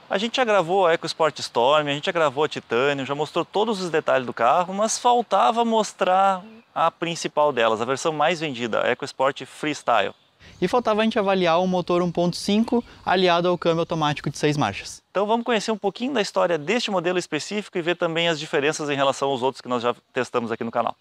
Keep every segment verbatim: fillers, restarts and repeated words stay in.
A gente já gravou a EcoSport Storm, a gente já gravou a Titanium, já mostrou todos os detalhes do carro, mas faltava mostrar a principal delas, a versão mais vendida, a EcoSport Freestyle. E faltava a gente avaliar o motor um ponto cinco aliado ao câmbio automático de seis marchas. Então vamos conhecer um pouquinho da história deste modelo específico e ver também as diferenças em relação aos outros que nós já testamos aqui no canal.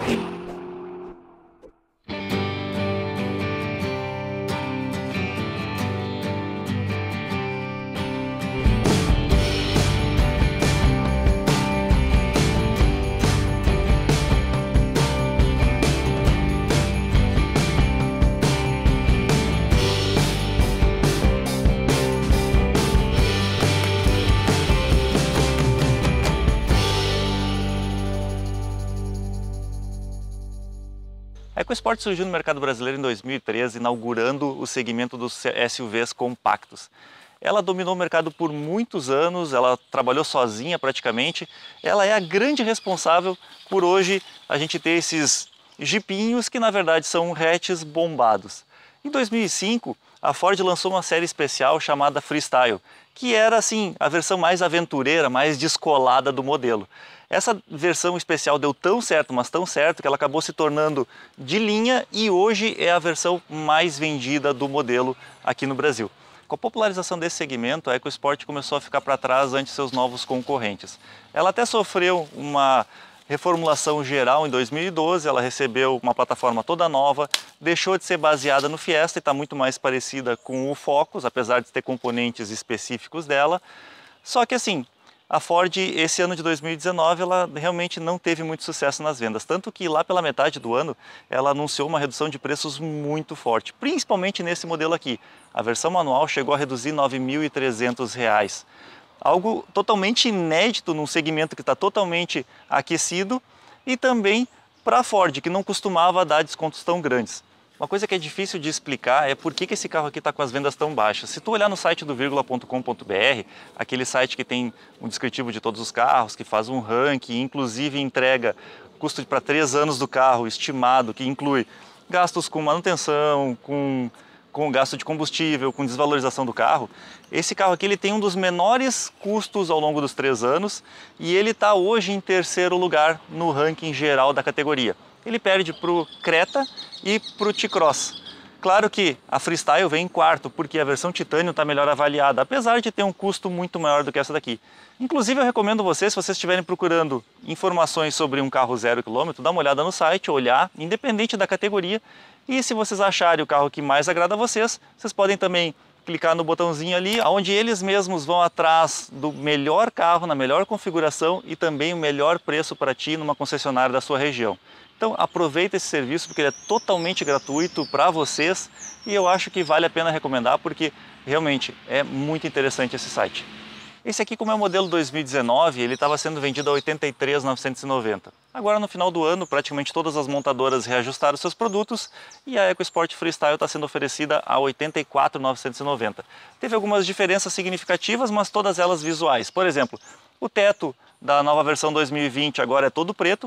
A EcoSport surgiu no mercado brasileiro em dois mil e treze, inaugurando o segmento dos S U Vs compactos. Ela dominou o mercado por muitos anos, ela trabalhou sozinha praticamente. Ela é a grande responsável por hoje a gente ter esses jipinhos que na verdade são hatches bombados. Em dois mil e cinco, a Ford lançou uma série especial chamada Freestyle, que era assim a versão mais aventureira, mais descolada do modelo. Essa versão especial deu tão certo, mas tão certo, que ela acabou se tornando de linha e hoje é a versão mais vendida do modelo aqui no Brasil. Com a popularização desse segmento, a EcoSport começou a ficar para trás ante seus novos concorrentes. Ela até sofreu uma reformulação geral em dois mil e doze, ela recebeu uma plataforma toda nova, deixou de ser baseada no Fiesta e está muito mais parecida com o Focus, apesar de ter componentes específicos dela. Só que assim, a Ford, esse ano de dois mil e dezenove, ela realmente não teve muito sucesso nas vendas, tanto que lá pela metade do ano ela anunciou uma redução de preços muito forte, principalmente nesse modelo aqui. A versão manual chegou a reduzir nove mil e trezentos reais, algo totalmente inédito num segmento que está totalmente aquecido e também para a Ford, que não costumava dar descontos tão grandes. Uma coisa que é difícil de explicar é por que que esse carro aqui está com as vendas tão baixas. Se tu olhar no site do vírgula ponto com ponto br, aquele site que tem um descritivo de todos os carros, que faz um ranking, inclusive entrega custo para três anos do carro estimado, que inclui gastos com manutenção, com, com gasto de combustível, com desvalorização do carro, esse carro aqui ele tem um dos menores custos ao longo dos três anos e ele está hoje em terceiro lugar no ranking geral da categoria. Ele perde para o Creta e para o T-Cross. Claro que a Freestyle vem em quarto, porque a versão Titanium está melhor avaliada, apesar de ter um custo muito maior do que essa daqui. Inclusive eu recomendo vocês, se vocês estiverem procurando informações sobre um carro zero quilômetro, dar uma olhada no site, olhar, independente da categoria, e se vocês acharem o carro que mais agrada a vocês, vocês podem também clicar no botãozinho ali, onde eles mesmos vão atrás do melhor carro, na melhor configuração e também o melhor preço para ti numa concessionária da sua região. Então aproveita esse serviço porque ele é totalmente gratuito para vocês e eu acho que vale a pena recomendar porque realmente é muito interessante esse site. Esse aqui, como é o modelo dois mil e dezenove, ele estava sendo vendido a oitenta e três mil novecentos e noventa. Agora no final do ano, praticamente todas as montadoras reajustaram seus produtos e a EcoSport Freestyle está sendo oferecida a oitenta e quatro mil novecentos e noventa. Teve algumas diferenças significativas, mas todas elas visuais. Por exemplo, o teto da nova versão dois mil e vinte agora é todo preto.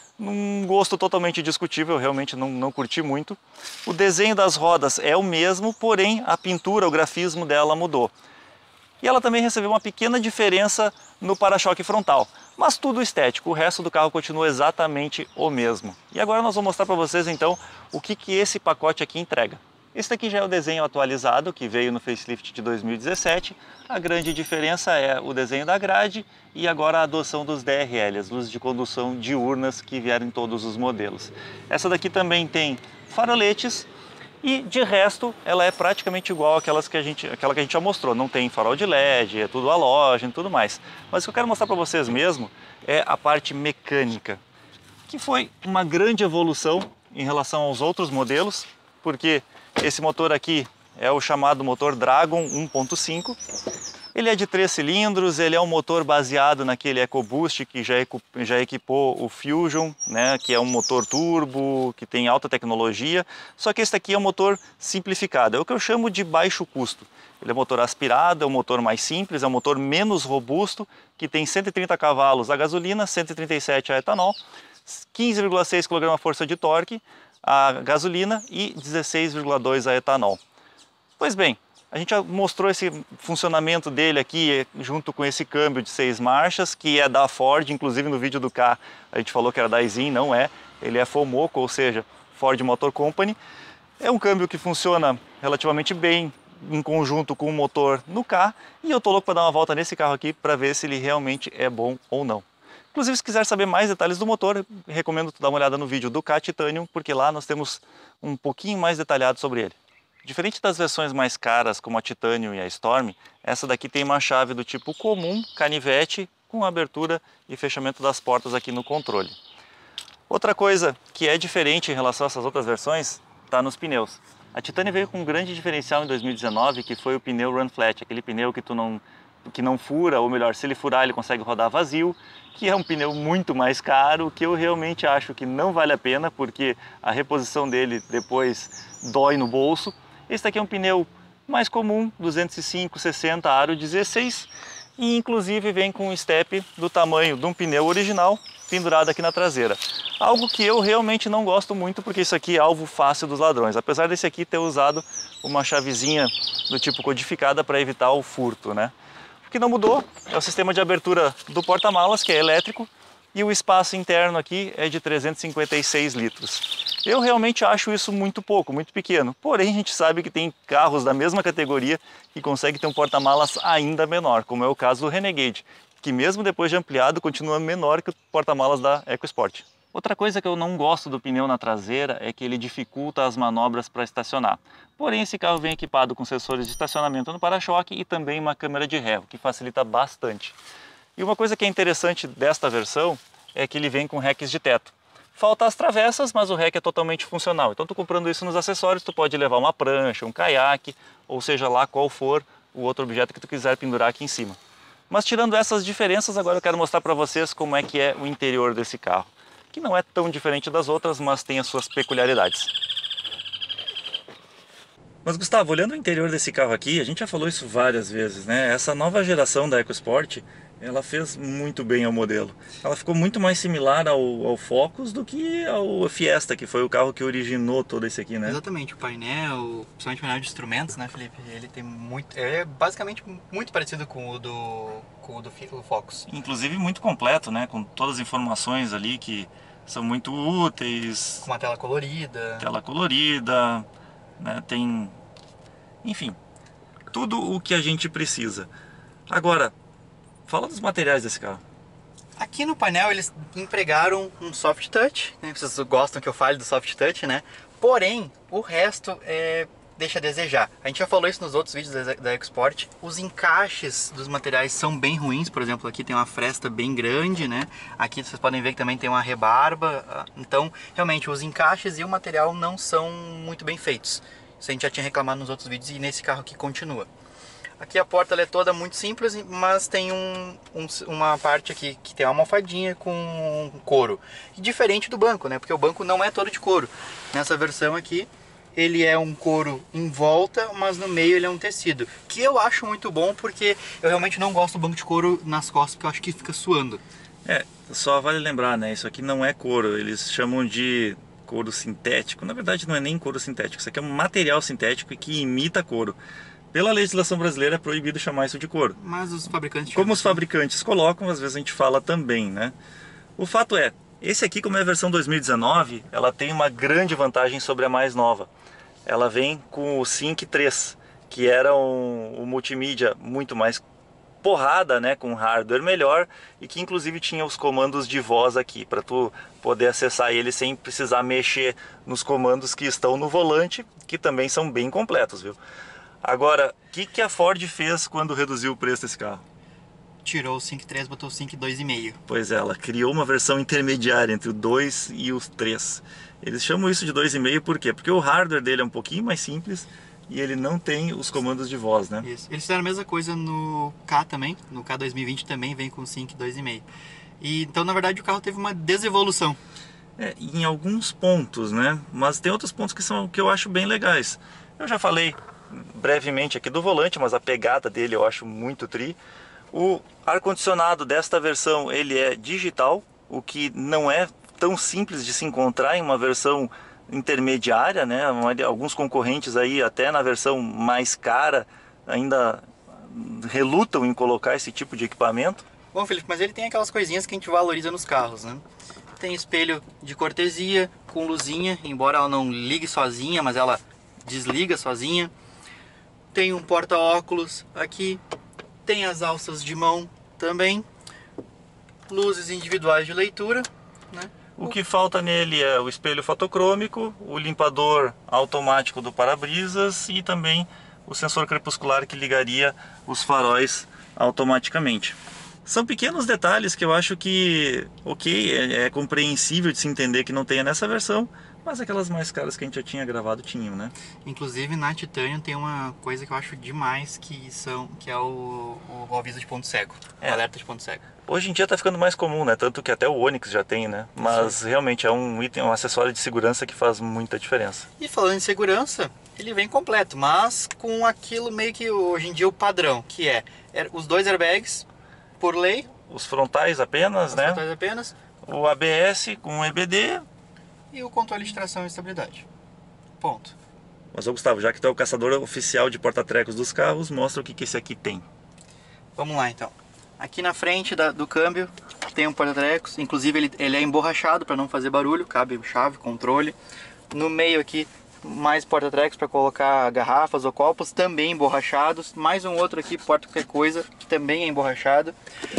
Um gosto totalmente discutível, realmente não, não curti muito. O desenho das rodas é o mesmo, porém a pintura, o grafismo dela mudou. E ela também recebeu uma pequena diferença no para-choque frontal, mas tudo estético, o resto do carro continua exatamente o mesmo. E agora nós vamos mostrar para vocês então o que, que esse pacote aqui entrega. Esse daqui já é o desenho atualizado, que veio no facelift de dois mil e dezessete. A grande diferença é o desenho da grade e agora a adoção dos D R L, as luzes de condução diurnas que vieram em todos os modelos. Essa daqui também tem faroletes e de resto ela é praticamente igual àquelas que a gente, àquela que a gente já mostrou. Não tem farol de L E D, é tudo halógeno e tudo mais. Mas o que eu quero mostrar para vocês mesmo é a parte mecânica, que foi uma grande evolução em relação aos outros modelos, porque esse motor aqui é o chamado motor Dragon um ponto cinco. Ele é de três cilindros, ele é um motor baseado naquele EcoBoost que já, já equipou o Fusion, né, que é um motor turbo, que tem alta tecnologia. Só que esse aqui é um motor simplificado, é o que eu chamo de baixo custo. Ele é um motor aspirado, é um motor mais simples, é um motor menos robusto, que tem cento e trinta cavalos a gasolina, cento e trinta e sete a etanol, quinze vírgula seis quilograma-força de torque a gasolina e dezesseis vírgula dois a etanol. Pois bem, A gente já mostrou esse funcionamento dele aqui junto com esse câmbio de seis marchas, que é da Ford, inclusive no vídeo do K a gente falou que era da Aisin, não é. Ele é Fomoco, ou seja, Ford Motor Company. É um câmbio que funciona relativamente bem em conjunto com o motor no K, e eu tô louco para dar uma volta nesse carro aqui para ver se ele realmente é bom ou não. Inclusive, se quiser saber mais detalhes do motor, recomendo tu dar uma olhada no vídeo do K Titanium, porque lá nós temos um pouquinho mais detalhado sobre ele. Diferente das versões mais caras, como a Titanium e a Storm, essa daqui tem uma chave do tipo comum, canivete, com abertura e fechamento das portas aqui no controle. Outra coisa que é diferente em relação a essas outras versões está nos pneus. A Titanium veio com um grande diferencial em dois mil e dezenove, que foi o pneu Run Flat, aquele pneu que tu não, que não fura, ou melhor, se ele furar ele consegue rodar vazio, que é um pneu muito mais caro, que eu realmente acho que não vale a pena, porque a reposição dele depois dói no bolso. Esse daqui é um pneu mais comum, duzentos e cinco, sessenta, aro dezesseis, e inclusive vem com um step do tamanho de um pneu original pendurado aqui na traseira. Algo que eu realmente não gosto muito, porque isso aqui é alvo fácil dos ladrões, apesar desse aqui ter usado uma chavezinha do tipo codificada para evitar o furto, né? O que não mudou é o sistema de abertura do porta-malas, que é elétrico, e o espaço interno aqui é de trezentos e cinquenta e seis litros. Eu realmente acho isso muito pouco, muito pequeno, porém a gente sabe que tem carros da mesma categoria que conseguem ter um porta-malas ainda menor, como é o caso do Renegade, que mesmo depois de ampliado continua menor que o porta-malas da EcoSport. Outra coisa que eu não gosto do pneu na traseira é que ele dificulta as manobras para estacionar. Porém, esse carro vem equipado com sensores de estacionamento no para-choque e também uma câmera de ré, o que facilita bastante. E uma coisa que é interessante desta versão é que ele vem com racks de teto. Falta as travessas, mas o rack é totalmente funcional. Então, tu comprando isso nos acessórios, tu pode levar uma prancha, um caiaque, ou seja lá qual for o outro objeto que tu quiser pendurar aqui em cima. Mas tirando essas diferenças, agora eu quero mostrar para vocês como é que é o interior desse carro, que não é tão diferente das outras, mas tem as suas peculiaridades. Mas Gustavo, olhando o interior desse carro aqui, a gente já falou isso várias vezes, né? Essa nova geração da EcoSport, ela fez muito bem ao modelo. Ela ficou muito mais similar ao, ao Focus do que ao Fiesta, que foi o carro que originou todo esse aqui, né? Exatamente, o painel, principalmente o painel de instrumentos, né, Felipe? Ele tem muito, é basicamente muito parecido com o do, com o do Focus. Inclusive muito completo, né? Com todas as informações ali que são muito úteis. Com uma tela colorida. Tela colorida, né? Tem, enfim, tudo o que a gente precisa. Agora, fala dos materiais desse carro. Aqui no painel eles empregaram um soft touch, né? Vocês gostam que eu fale do soft touch, né? Porém, o resto é... deixa a desejar. A gente já falou isso nos outros vídeos da, da EcoSport. Os encaixes dos materiais são bem ruins. Por exemplo, aqui tem uma fresta bem grande, né? Aqui vocês podem ver que também tem uma rebarba. Então, realmente, os encaixes e o material não são muito bem feitos. Isso a gente já tinha reclamado nos outros vídeos e nesse carro aqui continua. Aqui a porta ela é toda muito simples, mas tem um, um, uma parte aqui que tem uma almofadinha com couro. E diferente do banco, né? Porque o banco não é todo de couro. Nessa versão aqui, ele é um couro em volta, mas no meio ele é um tecido. Que eu acho muito bom, porque eu realmente não gosto do banco de couro nas costas, porque eu acho que fica suando. É, só vale lembrar, né? Isso aqui não é couro, eles chamam de couro sintético. Na verdade não é nem couro sintético, isso aqui é um material sintético que imita couro. Pela legislação brasileira é proibido chamar isso de couro. Mas os fabricantes... Como os fabricantes colocam, às vezes a gente fala também, né? O fato é, esse aqui, como é a versão dois mil e dezenove, ela tem uma grande vantagem sobre a mais nova. Ela vem com o Sync três, que era um, um multimídia muito mais porrada, né, com hardware melhor, e que inclusive tinha os comandos de voz aqui, para tu poder acessar ele sem precisar mexer nos comandos que estão no volante, que também são bem completos, viu? Agora, o que, que a Ford fez quando reduziu o preço desse carro? Tirou o Sync três, botou o Sync dois vírgula cinco. Pois é, ela criou uma versão intermediária entre o dois e o três. Eles chamam isso de dois vírgula cinco por quê? Porque o hardware dele é um pouquinho mais simples e ele não tem os comandos de voz, né? Isso. Eles fizeram a mesma coisa no K também, no K dois mil e vinte também vem com o Sync dois vírgula cinco. E, então, na verdade, o carro teve uma desevolução. É, em alguns pontos, né? Mas tem outros pontos que são que eu acho bem legais. Eu já falei brevemente aqui do volante, mas a pegada dele eu acho muito tri. O ar-condicionado desta versão ele é digital, o que não é tão simples de se encontrar em uma versão intermediária, né? Alguns concorrentes aí até na versão mais cara ainda relutam em colocar esse tipo de equipamento. Bom, Felipe, mas ele tem aquelas coisinhas que a gente valoriza nos carros, né? Tem espelho de cortesia, com luzinha, embora ela não ligue sozinha, mas ela desliga sozinha. Tem um porta-óculos aqui, tem as alças de mão também, luzes individuais de leitura, né? O que falta nele é o espelho fotocrômico, o limpador automático do para-brisas e também o sensor crepuscular que ligaria os faróis automaticamente. São pequenos detalhes que eu acho que, ok, é, é compreensível de se entender que não tenha nessa versão, mas aquelas mais caras que a gente já tinha gravado tinham, né? Inclusive na Titanium tem uma coisa que eu acho demais, que, são, que é o, o aviso de ponto cego, é. o alerta de ponto cego. Hoje em dia está ficando mais comum, né? Tanto que até o Onix já tem, né? Mas Sim. realmente é um item, um acessório de segurança que faz muita diferença. E falando em segurança, ele vem completo, mas com aquilo meio que hoje em dia o padrão, que é, é os dois airbags por lei. Os frontais apenas, os né? frontais apenas. O A B S com E B D. E o controle de tração e estabilidade. Ponto. Mas, ô Gustavo, já que tu é o caçador oficial de porta-trecos dos carros, mostra o que, que esse aqui tem. Vamos lá, então. Aqui na frente da, do câmbio tem um porta-trecos. Inclusive ele, ele é emborrachado para não fazer barulho. Cabe chave, controle. No meio aqui, mais porta-trecos para colocar garrafas ou copos, também emborrachados. Mais um outro aqui, porta qualquer coisa, que também é emborrachado.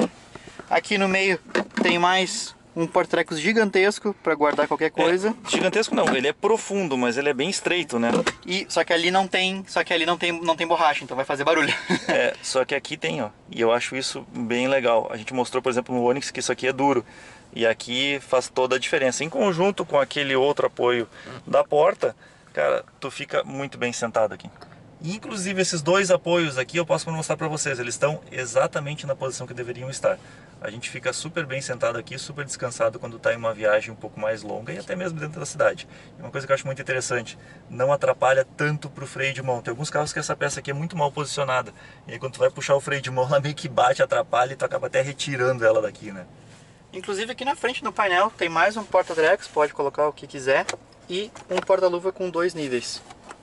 Aqui no meio tem mais um porta-trecos gigantesco para guardar qualquer coisa. É, gigantesco não, ele é profundo, mas ele é bem estreito, né? E só que ali não tem, só que ali não tem, não tem borracha, então vai fazer barulho. É, só que aqui tem, ó. E eu acho isso bem legal. A gente mostrou, por exemplo, no Onix que isso aqui é duro. E aqui faz toda a diferença. Em conjunto com aquele outro apoio da porta, cara, tu fica muito bem sentado aqui. Inclusive esses dois apoios aqui eu posso mostrar para vocês, eles estão exatamente na posição que deveriam estar. A gente fica super bem sentado aqui, super descansado quando está em uma viagem um pouco mais longa e até mesmo dentro da cidade. E uma coisa que eu acho muito interessante, não atrapalha tanto para o freio de mão. Tem alguns carros que essa peça aqui é muito mal posicionada. E aí quando tu vai puxar o freio de mão, ela meio que bate, atrapalha e tu acaba até retirando ela daqui, né? Inclusive aqui na frente no painel tem mais um porta-trecos, pode colocar o que quiser. E um porta-luva com dois níveis.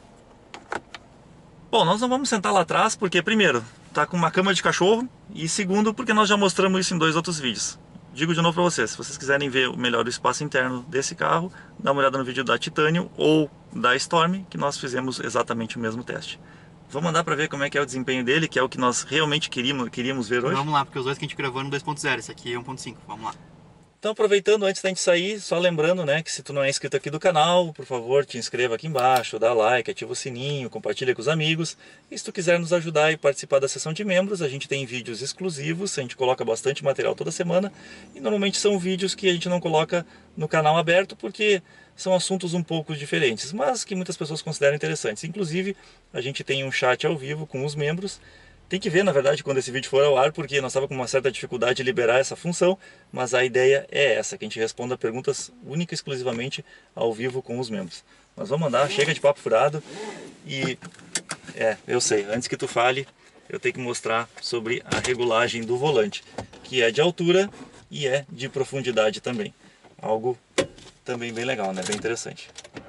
Bom, nós não vamos sentar lá atrás porque, primeiro, tá com uma cama de cachorro e, segundo, porque nós já mostramos isso em dois outros vídeos. Digo de novo para vocês, se vocês quiserem ver melhor o espaço interno desse carro, dá uma olhada no vídeo da Titanium ou da Storm, que nós fizemos exatamente o mesmo teste. Vamos mandar para ver como é que é o desempenho dele, que é o que nós realmente queríamos, queríamos ver hoje? Vamos lá, porque os dois que a gente gravou no dois ponto zero, esse aqui é um ponto cinco, vamos lá. Então, aproveitando, antes da gente sair, só lembrando, né, que se tu não é inscrito aqui do canal, por favor, te inscreva aqui embaixo, dá like, ativa o sininho, compartilha com os amigos. E se tu quiser nos ajudar e participar da sessão de membros, a gente tem vídeos exclusivos, a gente coloca bastante material toda semana. E normalmente são vídeos que a gente não coloca no canal aberto, porque são assuntos um pouco diferentes, mas que muitas pessoas consideram interessantes. Inclusive, a gente tem um chat ao vivo com os membros. Tem que ver, na verdade, quando esse vídeo for ao ar, porque nós estávamos com uma certa dificuldade de liberar essa função, mas a ideia é essa, que a gente responda perguntas única e exclusivamente ao vivo com os membros. Mas vamos mandar, chega de papo furado e... É, eu sei, antes que tu fale, eu tenho que mostrar sobre a regulagem do volante, que é de altura e é de profundidade também. Algo também bem legal, né? Bem interessante.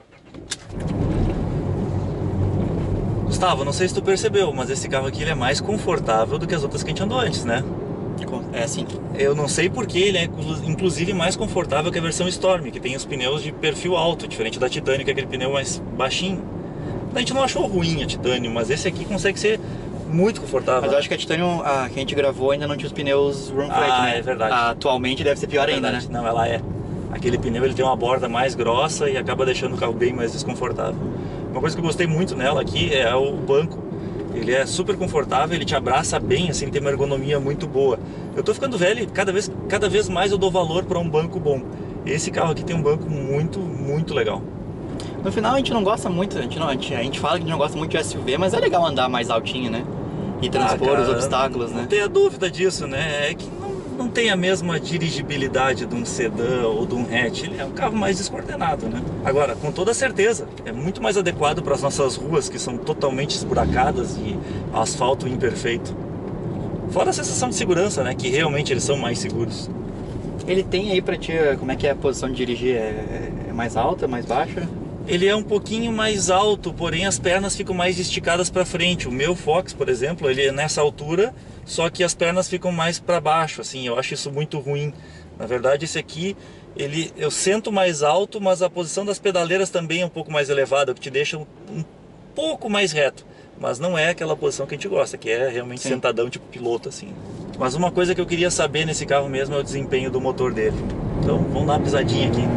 Gustavo, não sei se tu percebeu, mas esse carro aqui ele é mais confortável do que as outras que a gente andou antes, né? É assim. Eu não sei porque ele é inclusive mais confortável que a versão Storm, que tem os pneus de perfil alto, diferente da Titanium, que é aquele pneu mais baixinho. A gente não achou ruim a Titanium, mas esse aqui consegue ser muito confortável. Mas eu acho que a Titanium, a que a gente gravou, ainda não tinha os pneus room flat, ah, né? é verdade. Atualmente deve ser pior é ainda, né? Não, ela é. Aquele pneu ele tem uma borda mais grossa e acaba deixando o carro bem mais desconfortável. Uma coisa que eu gostei muito nela aqui é o banco. Ele é super confortável, ele te abraça bem, assim, tem uma ergonomia muito boa. Eu tô ficando velho e cada vez, cada vez mais eu dou valor para um banco bom. Esse carro aqui tem um banco muito, muito legal. No final a gente não gosta muito, a gente, não, a gente, a gente fala que a gente não gosta muito de S U V, mas é legal andar mais altinho, né? E transpor ah, cara, os obstáculos, não né? Não tenha dúvida disso, né? É que não, não tem a mesma dirigibilidade de um sedã ou de um hatch. Ele é um carro mais descoordenado, né? Agora, com toda certeza, é muito mais adequado para as nossas ruas, que são totalmente esburacadas e asfalto imperfeito. Fora a sensação de segurança, né? Que realmente eles são mais seguros. Ele tem aí pra ti, como é que é a posição de dirigir? É, é mais alta, mais baixa? ele é um pouquinho mais alto, porém as pernas ficam mais esticadas para frente. O meu Fox, por exemplo, ele é nessa altura, só que as pernas ficam mais para baixo, assim, eu acho isso muito ruim. Na verdade, esse aqui, ele, eu sento mais alto, mas a posição das pedaleiras também é um pouco mais elevada, o que te deixa um, um pouco mais reto. Mas não é aquela posição que a gente gosta, que é realmente Sim. sentadão, tipo piloto, assim. Mas uma coisa que eu queria saber nesse carro mesmo é o desempenho do motor dele. Então, vamos dar uma pisadinha aqui.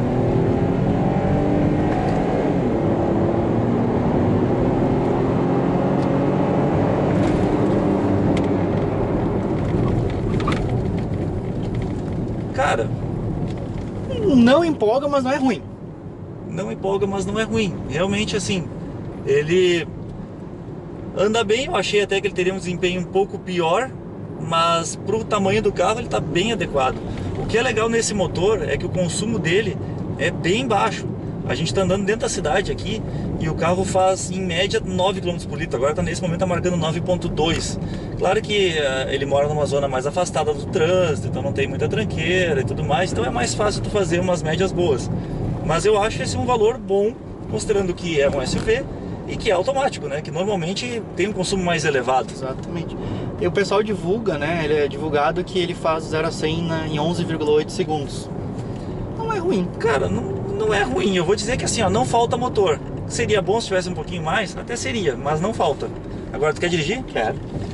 Cara, não empolga, mas não é ruim. Não empolga, mas não é ruim. Realmente, assim, ele anda bem. Eu achei até que ele teria um desempenho um pouco pior, mas pro tamanho do carro ele tá bem adequado. O que é legal nesse motor é que o consumo dele é bem baixo. A gente tá andando dentro da cidade aqui e o carro faz em média nove quilômetros por litro. Agora tá, nesse momento tá marcando nove ponto dois. Claro que uh, ele mora numa zona mais afastada do trânsito, então não tem muita tranqueira e tudo mais, então é mais fácil tu fazer umas médias boas. Mas eu acho esse um valor bom, considerando que é um S U V e que é automático, né? Que normalmente tem um consumo mais elevado. Exatamente. E o pessoal divulga, né? Ele é divulgado que ele faz zero a cem na, em onze vírgula oito segundos. Não é ruim. Cara, não, não é ruim. Eu vou dizer que assim, ó, não falta motor. Seria bom se tivesse um pouquinho mais? Até seria, mas não falta. Agora, tu quer dirigir? Quero.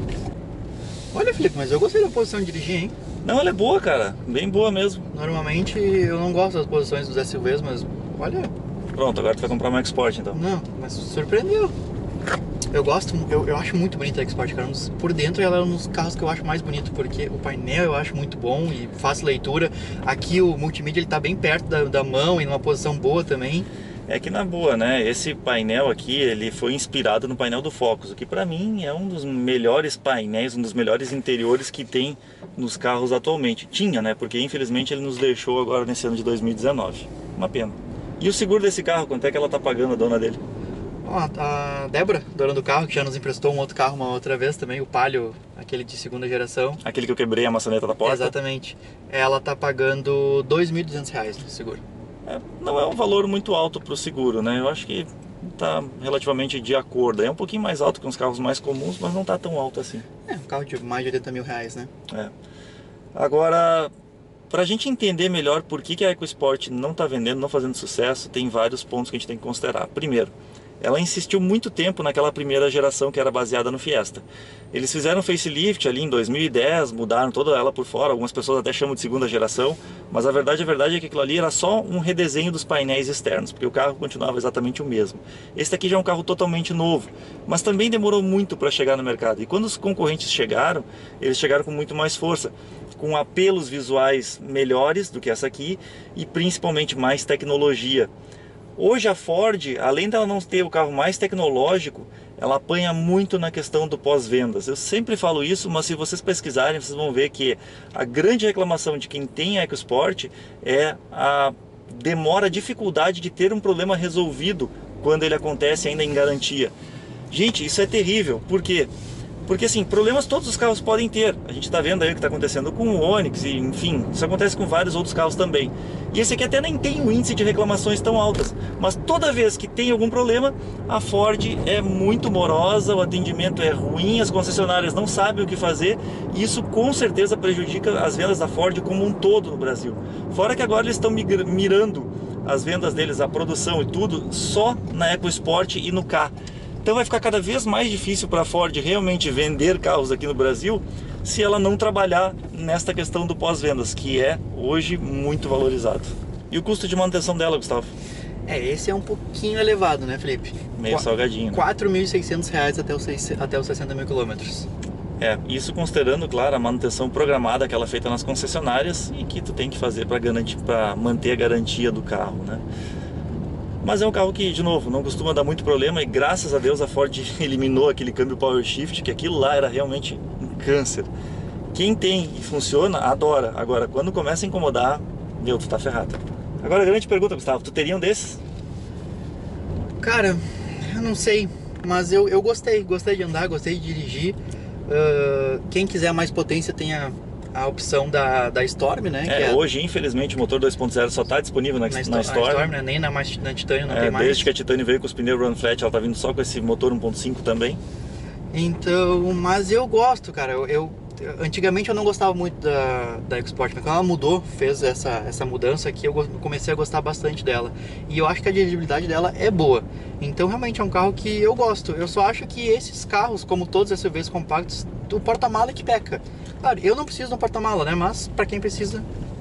Olha, Felipe, mas eu gostei da posição de dirigir, hein? Não, ela é boa, cara. Bem boa mesmo. Normalmente eu não gosto das posições dos S U Vs, mas olha... Pronto, agora tu vai comprar uma Export, então. Não, mas surpreendeu. Eu gosto, eu, eu acho muito bonita a Export, cara. Por dentro ela é um dos carros que eu acho mais bonito, porque o painel eu acho muito bom e fácil leitura. Aqui o multimídia ele tá bem perto da, da mão e numa posição boa também. É que na boa, né, esse painel aqui, ele foi inspirado no painel do Focus, o que pra mim é um dos melhores painéis, um dos melhores interiores que tem nos carros atualmente. Tinha, né, porque infelizmente ele nos deixou agora nesse ano de dois mil e dezenove. Uma pena. E o seguro desse carro, quanto é que ela tá pagando, a dona dele? Ó, a Débora, dona do carro, que já nos emprestou um outro carro uma outra vez também, o Palio, aquele de segunda geração. Aquele que eu quebrei a maçaneta da porta? Exatamente. Ela tá pagando dois mil e duzentos reais no seguro. É, não é um valor muito alto para o seguro, né? Eu acho que está relativamente de acordo. É um pouquinho mais alto que uns carros mais comuns, mas não está tão alto assim. É, um carro de mais de oitenta mil reais, né? É. Agora, para a gente entender melhor por que, que a EcoSport não está vendendo, não fazendo sucesso, tem vários pontos que a gente tem que considerar. Primeiro, ela insistiu muito tempo naquela primeira geração que era baseada no Fiesta. Eles fizeram facelift ali em dois mil e dez, mudaram toda ela por fora, algumas pessoas até chamam de segunda geração, mas a verdade, a verdade é que aquilo ali era só um redesenho dos painéis externos, porque o carro continuava exatamente o mesmo. Esse aqui já é um carro totalmente novo, mas também demorou muito para chegar no mercado. E quando os concorrentes chegaram, eles chegaram com muito mais força, com apelos visuais melhores do que essa aqui e principalmente mais tecnologia. Hoje a Ford, além dela não ter o carro mais tecnológico, ela apanha muito na questão do pós-vendas. Eu sempre falo isso, mas se vocês pesquisarem, vocês vão ver que a grande reclamação de quem tem a EcoSport é a demora, a dificuldade de ter um problema resolvido quando ele acontece ainda em garantia. Gente, isso é terrível. Por quê? Porque assim, problemas todos os carros podem ter. A gente está vendo aí o que está acontecendo com o Onix, e enfim, isso acontece com vários outros carros também. E esse aqui até nem tem um índice de reclamações tão altas, mas toda vez que tem algum problema, a Ford é muito morosa, o atendimento é ruim, as concessionárias não sabem o que fazer, e isso com certeza prejudica as vendas da Ford como um todo no Brasil. Fora que agora eles estão mirando as vendas deles, a produção e tudo, só na EcoSport e no K. Então vai ficar cada vez mais difícil para a Ford realmente vender carros aqui no Brasil se ela não trabalhar nesta questão do pós-vendas, que é hoje muito valorizado. E o custo de manutenção dela, Gustavo? É, esse é um pouquinho elevado, né, Felipe? Meio Qu salgadinho. Né? quatro mil e seiscentos reais até os, até os sessenta mil quilômetros. É, isso considerando, claro, a manutenção programada que ela é feita nas concessionárias e que tu tem que fazer para garantir, para manter a garantia do carro, né? Mas é um carro que, de novo, não costuma dar muito problema e graças a Deus a Ford eliminou aquele câmbio Power Shift, que aquilo lá era realmente um câncer. Quem tem e funciona, adora. Agora, quando começa a incomodar, meu, tu tá ferrado. Agora a grande pergunta, Gustavo, tu teria um desses? Cara, eu não sei, mas eu, eu gostei, gostei de andar, gostei de dirigir. Uh, quem quiser mais potência tem a, a opção da, da Storm, né? É, que é hoje, infelizmente, o motor dois ponto zero só está disponível na, na, na Storm, Storm. Storm né? Nem na, na Titanium não é, tem mais. Desde que a Titanium veio com os pneus Run Flat, ela tá vindo só com esse motor um ponto cinco também. Então, mas eu gosto, cara. Eu, eu antigamente eu não gostava muito da, da EcoSport, mas quando ela mudou, fez essa, essa mudança aqui, eu comecei a gostar bastante dela. E eu acho que a dirigibilidade dela é boa. Então realmente é um carro que eu gosto. Eu só acho que esses carros, como todos os S U Vs compactos, o porta-mala é que peca. Claro, eu não preciso de um porta-mala, né? Mas para quem precisa...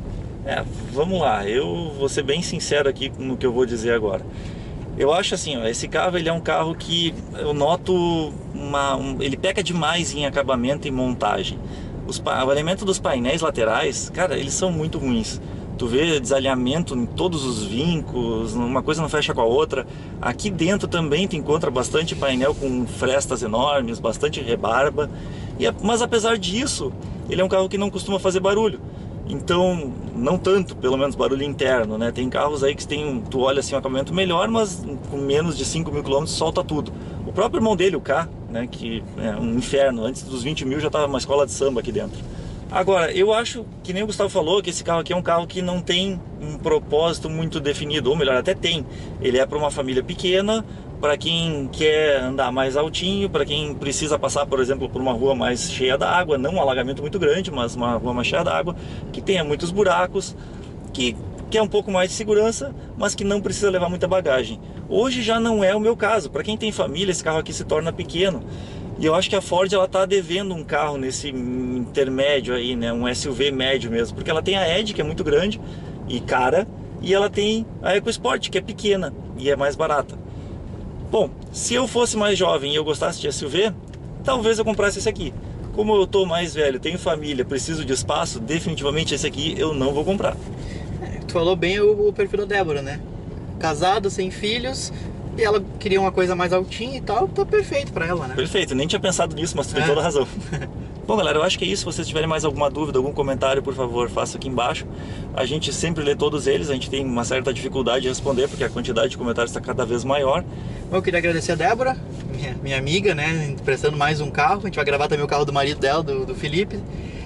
É, vamos lá. Eu vou ser bem sincero aqui no que eu vou dizer agora. Eu acho assim, ó, esse carro ele é um carro que eu noto uma, um, ele peca demais em acabamento e montagem. Os, o elemento dos painéis laterais, cara, eles são muito ruins. Tu vê desalinhamento em todos os vincos, uma coisa não fecha com a outra. Aqui dentro também tu encontra bastante painel com frestas enormes, bastante rebarba. E, mas apesar disso, ele é um carro que não costuma fazer barulho. Então, não tanto, pelo menos barulho interno, né? Tem carros aí que tem, tu olha assim um acabamento melhor, mas com menos de cinco mil quilômetros solta tudo. O próprio irmão dele, o K, né? Que é um inferno, antes dos vinte mil já estava uma escola de samba aqui dentro. Agora, eu acho, que nem o Gustavo falou, que esse carro aqui é um carro que não tem um propósito muito definido, ou melhor, até tem. Ele é para uma família pequena, para quem quer andar mais altinho, para quem precisa passar, por exemplo, por uma rua mais cheia d'água, não um alagamento muito grande, mas uma rua mais cheia d'água, que tenha muitos buracos, que quer um pouco mais de segurança, mas que não precisa levar muita bagagem. Hoje já não é o meu caso. Para quem tem família, esse carro aqui se torna pequeno. E eu acho que a Ford ela está devendo um carro nesse intermédio aí, né, um S U V médio mesmo, porque ela tem a Edge, que é muito grande e cara, e ela tem a EcoSport, que é pequena e é mais barata. Bom, se eu fosse mais jovem e eu gostasse de S U V, talvez eu comprasse esse aqui. Como eu tô mais velho, tenho família, preciso de espaço, definitivamente esse aqui eu não vou comprar. É, tu falou bem o, o perfil da Débora, né? Casada, sem filhos, e ela queria uma coisa mais altinha e tal, tá perfeito pra ela, né? Perfeito, nem tinha pensado nisso, mas tu tem é. toda a razão. Bom, galera, eu acho que é isso. Se vocês tiverem mais alguma dúvida, algum comentário, por favor, faça aqui embaixo. A gente sempre lê todos eles, a gente tem uma certa dificuldade de responder, porque a quantidade de comentários está cada vez maior. Eu queria agradecer a Débora, minha, minha amiga, né, emprestando mais um carro. A gente vai gravar também o carro do marido dela, do, do Felipe.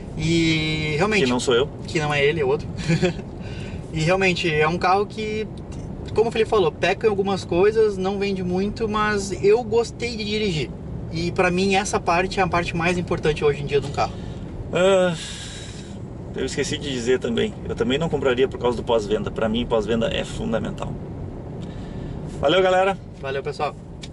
E realmente... Que não sou eu. Que não é ele, é outro. E realmente é um carro que, como o Felipe falou, peca em algumas coisas, não vende muito, mas eu gostei de dirigir. E pra mim essa parte é a parte mais importante hoje em dia de um carro. Ah, eu esqueci de dizer também, eu também não compraria por causa do pós-venda. Pra mim, pós-venda é fundamental. Valeu, galera. Valeu, pessoal.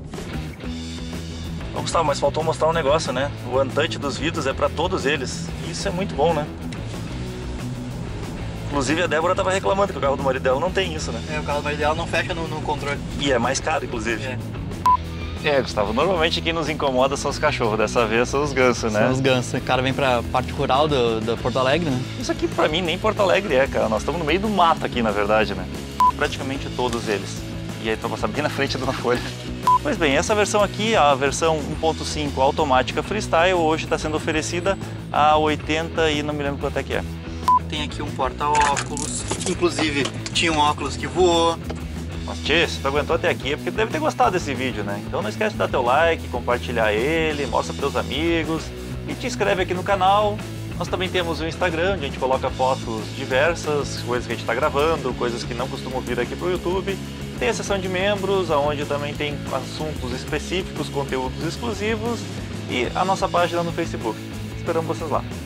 Ô, Gustavo, mas faltou mostrar um negócio, né? O Untouch dos vidros é pra todos eles. Isso é muito bom, né? Inclusive a Débora tava reclamando que o carro do marido dela não tem isso, né? É, o carro do marido dela não fecha no, no controle. E é mais caro, inclusive. É. É, Gustavo, normalmente quem nos incomoda são os cachorros, dessa vez são os gansos, né? São os gansos. O cara vem pra parte rural do, do Porto Alegre, né? Isso aqui pra mim nem Porto Alegre é, cara. Nós estamos no meio do mato aqui, na verdade, né? Praticamente todos eles. E aí, pra passar bem na frente de uma folha. Pois bem, essa versão aqui, a versão um ponto cinco automática Freestyle, hoje está sendo oferecida a oitenta e não me lembro quanto é que é. Tem aqui um porta-óculos, inclusive tinha um óculos que voou. Mas, tchê, se tu aguentou até aqui é porque tu deve ter gostado desse vídeo, né? Então não esquece de dar teu like, compartilhar ele, mostra para teus amigos e te inscreve aqui no canal. Nós também temos o Instagram, onde a gente coloca fotos diversas, coisas que a gente está gravando, coisas que não costumam vir aqui para o YouTube. Tem a seção de membros, onde também tem assuntos específicos, conteúdos exclusivos e a nossa página no Facebook. Esperamos vocês lá.